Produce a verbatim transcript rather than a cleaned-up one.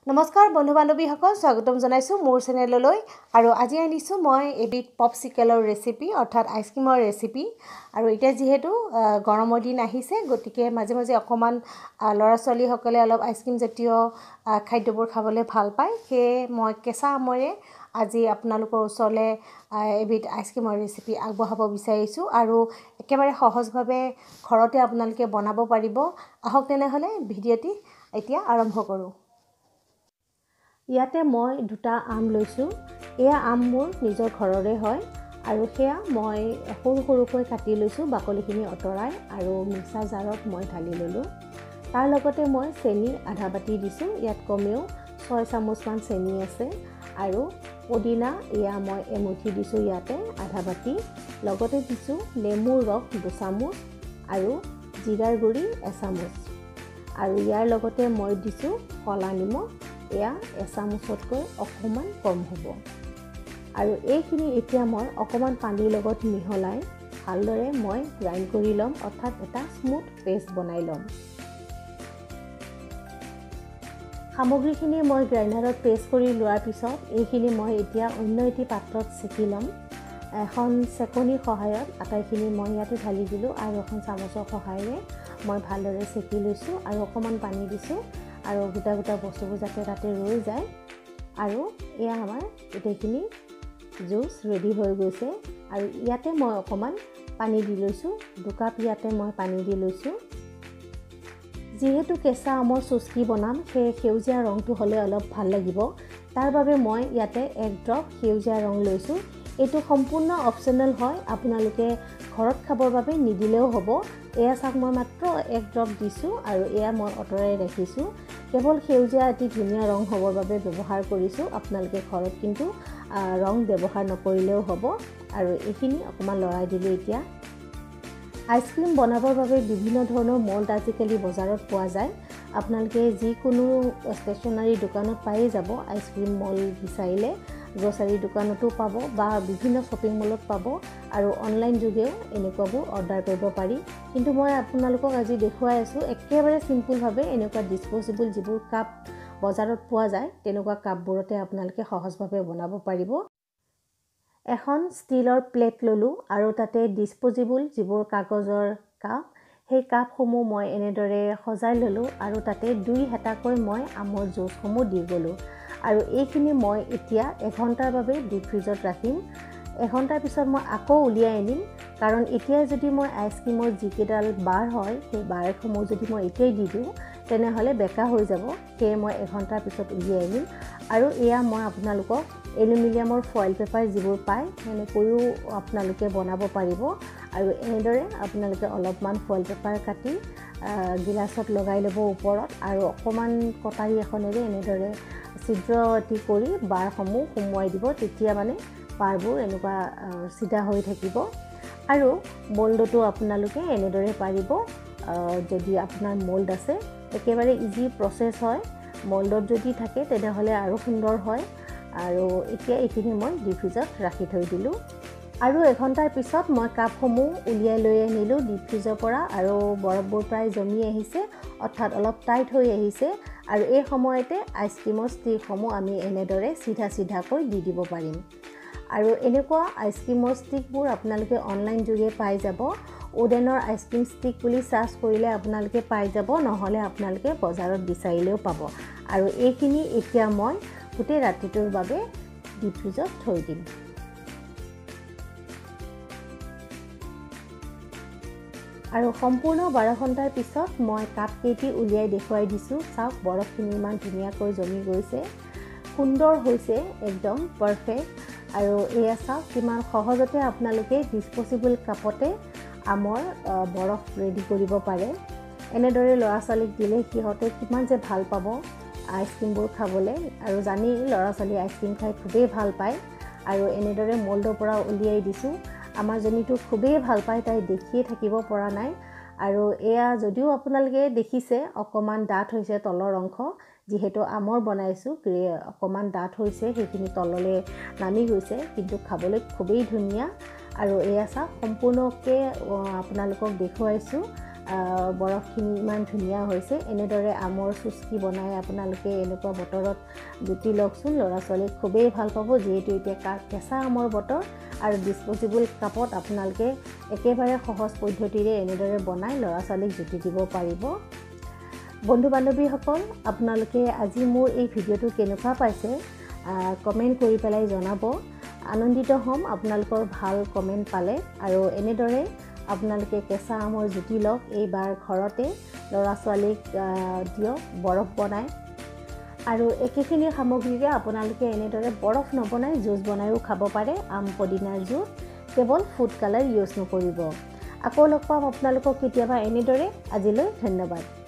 নমস্কাৰ বন্ধু বান্ধৱীসকল, স্বাগতম জনাইছোঁ মোৰ চেনেললৈ। আৰু আজি আনিছোঁ মই এবিধ পপচিকেলৰ ৰেচিপি, অৰ্থাৎ আইচক্ৰীমৰ ৰেচিপি। আৰু এতিয়া যিহেতু গৰমৰ দিন আহিছে, গতিকে মাজে মাজে অকণমান ল'ৰা ছোৱালীসকলে অলপ আইচক্ৰীম জাতীয় খাদ্যবোৰ খাবলৈ ভাল পায়। সেয়ে মই কেঁচা আমৰে আজি আপোনালোকৰ ওচৰলৈ এবিধ আইচক্ৰীমৰ ৰেচিপি আগবঢ়াব বিচাৰিছোঁ। আৰু একেবাৰে সহজভাৱে ঘৰতে আপোনালোকে বনাব পাৰিব। আহক তেনেহ'লে ভিডিঅ'টি এতিয়া আৰম্ভ কৰোঁ। ইয়াতে মই দুটা আম লৈছোঁ। এয়া আম মোৰ নিজৰ ঘৰৰে হয় আৰু সেয়া মই সৰু সৰুকৈ কাটি লৈছোঁ, বাকলিখিনি আঁতৰাই, আৰু মিক্সাৰ জাৰত মই ঢালি ল'লোঁ। তাৰ লগতে মই চেনি আধা বাতি দিছোঁ। ইয়াত কমেও ছয় চামুচমান চেনি আছে। আৰু পদিনা এয়া মই এমুঠি দিছোঁ, ইয়াতে আধা বাতি। লগতে দিছোঁ নেমুৰ ৰস দুচামুচ আৰু জিৰাৰ গুড়ি এচামুচ। আৰু ইয়াৰ লগতে মই দিছোঁ ক'লা নিমখ, এয়া এচামুচতকৈ অকণমান কম হ'ব। আৰু এইখিনি এতিয়া মই অকণমান পানীৰ লগত মিহলাই ভালদৰে মই গ্ৰাইণ্ড কৰি ল'ম, অৰ্থাৎ এটা স্মুথ পেষ্ট বনাই ল'ম। সামগ্ৰীখিনি মই গ্ৰাইণ্ডাৰত পেষ্ট কৰি লোৱাৰ পিছত এইখিনি মই এতিয়া অন্য এটি পাত্ৰত চেকি ল'ম। এখন চেকনিৰ সহায়ত আটাইখিনি মই ইয়াতে ঢালি দিলোঁ আৰু এখন চামুচৰ সহায়েৰে মই ভালদৰে চেকি লৈছোঁ আৰু অকণমান পানী দিছোঁ, আৰু গোটা গোটা বস্তুবোৰ যাতে তাতে ৰৈ যায়। আৰু এয়া আমাৰ গোটেইখিনি জুচ ৰেডি হৈ গৈছে। আৰু ইয়াতে মই অকণমান পানী দি লৈছোঁ, দুকাপ ইয়াতে মই পানী দি লৈছোঁ। যিহেতু কেঁচা আমৰ চুচকি বনাম, সেই সেউজীয়া ৰংটো হ'লে অলপ ভাল লাগিব। তাৰ বাবে মই ইয়াতে এক ড্ৰপ সেউজীয়া ৰং লৈছোঁ। এইটো সম্পূৰ্ণ অপশ্যনেল হয়, আপোনালোকে ঘৰত খাবৰ বাবে নিদিলেও হ'ব। এয়া চাওক, মই মাত্ৰ এক ড্ৰপ দিছোঁ আৰু এয়া মই আঁতৰাই ৰাখিছোঁ। কেৱল সেউজীয়া এটি ধুনীয়া ৰং হ'বৰ বাবে ব্যৱহাৰ কৰিছোঁ। আপোনালোকে ঘৰত কিন্তু ৰং ব্যৱহাৰ নকৰিলেও হ'ব। আৰু এইখিনি অকণমান লৰাই দিলোঁ। এতিয়া আইচক্ৰীম বনাবৰ বাবে বিভিন্ন ধৰণৰ মল্ড আজিকালি বজাৰত পোৱা যায়। আপোনালোকে যিকোনো ষ্টেচনাৰী দোকানত পায়েই যাব আইচক্ৰীম মল্ড বিচাৰিলে। গ্ৰ'চাৰী দোকানতো পাব বা বিভিন্ন শ্বপিং মলত পাব, আৰু অনলাইন যোগেও এনেকুৱাবোৰ অৰ্ডাৰ কৰিব পাৰি। কিন্তু মই আপোনালোকক আজি দেখুৱাই আছোঁ একেবাৰে চিম্পুলভাৱে এনেকুৱা ডিছপ'জেবল যিবোৰ কাপ বজাৰত পোৱা যায়, তেনেকুৱা কাপবোৰতে আপোনালোকে সহজভাৱে বনাব পাৰিব। এখন ষ্টীলৰ প্লেট ল'লোঁ আৰু তাতে ডিছপ'জেবল যিবোৰ কাগজৰ কাপ, সেই কাপসমূহ মই এনেদৰে সজাই ল'লোঁ আৰু তাতে দুই হেতাকৈ মই আমৰ জুচসমূহ দি গ'লোঁ। আৰু এইখিনি মই এতিয়া এঘণ্টাৰ বাবে ডিপ ফ্ৰিজত ৰাখিম। এঘণ্টাৰ পিছত মই আকৌ উলিয়াই আনিম, কাৰণ এতিয়াই যদি মই আইচক্ৰীমৰ যিকেইডাল বাৰ হয়, সেই বাৰসমূহ যদি মই এতিয়াই দি দিওঁ তেনেহ'লে বেকা হৈ যাব। সেয়ে মই এঘণ্টাৰ পিছত উলিয়াই আনিম। আৰু এয়া মই আপোনালোকক এলুমিনিয়ামৰ ফইল পেপাৰ যিবোৰ পায়, সেনেকৈও আপোনালোকে বনাব পাৰিব। আৰু এনেদৰে আপোনালোকে অলপমান ফইল পেপাৰ কাটি গিলাচত লগাই ল'ব ওপৰত, আৰু অকণমান কটাৰী এখনেৰে এনেদৰে ছিদ্ৰ এটি কৰি বাৰসমূহ সুমুৱাই দিব। তেতিয়া মানে বাৰবোৰ এনেকুৱা চিধা হৈ থাকিব। আৰু মল্ডতো আপোনালোকে এনেদৰে পাৰিব, যদি আপোনাৰ মল্ড আছে। একেবাৰে ইজি প্ৰচেছ হয়। মল্ডত যদি থাকে তেনেহ'লে আৰু সুন্দৰ হয়। আৰু এতিয়া এইখিনি মই ডিপ ফ্ৰিজত ৰাখি থৈ দিলোঁ। আৰু এঘণ্টাৰ পিছত মই কাপসমূহ উলিয়াই লৈ আনিলোঁ ডিপ ফ্ৰিজৰ পৰা, আৰু বৰফবোৰ প্ৰায় জমি আহিছে, অৰ্থাৎ অলপ টাইট হৈ আহিছে। আৰু এই সময়তে আইচক্ৰীমৰ ষ্টিকসমূহ আমি এনেদৰে চিধা চিধাকৈ দি দিব পাৰিম। আৰু এনেকুৱা আইচক্ৰীমৰ ষ্টিকবোৰ আপোনালোকে অনলাইন যোগে পাই যাব। উডেনৰ আইচক্ৰীম ষ্টিক বুলি চাৰ্চ কৰিলে আপোনালোকে পাই যাব, নহ'লে আপোনালোকে বজাৰত বিচাৰিলেও পাব। আৰু এইখিনি এতিয়া মই গোটেই ৰাতিটোৰ বাবে ডিপ ফ্ৰিজত থৈ দিম। আৰু সম্পূৰ্ণ বাৰ ঘণ্টাৰ পিছত মই কাপকেইটি উলিয়াই দেখুৱাই দিছোঁ। চাওক, বৰফখিনি ইমান ধুনীয়াকৈ জমি গৈছে, সুন্দৰ হৈছে, একদম পাৰফেক্ট। আৰু এয়া চাওক, কিমান সহজতে আপোনালোকে ডিছপ'জেবল কাপতে আমৰ বৰফ ৰেডি কৰিব পাৰে। এনেদৰে ল'ৰা ছোৱালীক দিলে সিহঁতে কিমান যে ভাল পাব আইচক্ৰীমবোৰ খাবলৈ। আৰু জানি ল'ৰা ছোৱালী আইচক্ৰীম খাই খুবেই ভাল পায়। আৰু এনেদৰে মল্ডৰ পৰা উলিয়াই দিছোঁ। আমাৰ জনীটো খুবেই ভাল পায়, তাই দেখিয়ে থাকিব পৰা নাই। আৰু এয়া যদিও আপোনালোকে দেখিছে অকণমান ডাঠ হৈছে তলৰ অংশ, যিহেতু আমৰ বনাইছোঁ, অকণমান ডাঠ হৈছে, সেইখিনি তললৈ নামি গৈছে, কিন্তু খাবলৈ খুবেই ধুনীয়া। আৰু এয়া চাওক, সম্পূৰ্ণকৈ আপোনালোকক দেখুৱাইছোঁ। বৰফখিনি ইমান ধুনীয়া হৈছে। এনেদৰে আমৰ চুচকি বনাই আপোনালোকে এনেকুৱা বতৰত জুতি লওকচোন, ল'ৰা ছোৱালীক খুবেই ভাল পাব, যিহেতু এতিয়া কেঁচা আমৰ বতৰ। আৰু ডিছপ'জিবল কাপত আপোনালোকে একেবাৰে সহজ পদ্ধতিৰে এনেদৰে বনাই ল'ৰা ছোৱালীক জুতি দিব পাৰিব। বন্ধু বান্ধৱীসকল, আপোনালোকে আজি মোৰ এই ভিডিঅ'টো কেনেকুৱা পাইছে কমেণ্ট কৰি পেলাই জনাব। আনন্দিত হ'ম আপোনালোকৰ ভাল কমেণ্ট পালে। আৰু এনেদৰে আপোনালোকে কেঁচা আমৰ জুতি লওক, এইবাৰ ঘৰতে ল'ৰা ছোৱালীক দিয়ক বৰফ বনাই। আৰু একেখিনি সামগ্ৰীৰে আপোনালোকে এনেদৰে বৰফ নবনাই জুচ বনায়ো খাব পাৰে। আম পদিনাৰ জুচ, কেৱল ফুড কালাৰ ইউজ নকৰিব। আকৌ লগ পাম আপোনালোকক কেতিয়াবা এনেদৰে। আজিলৈ ধন্যবাদ।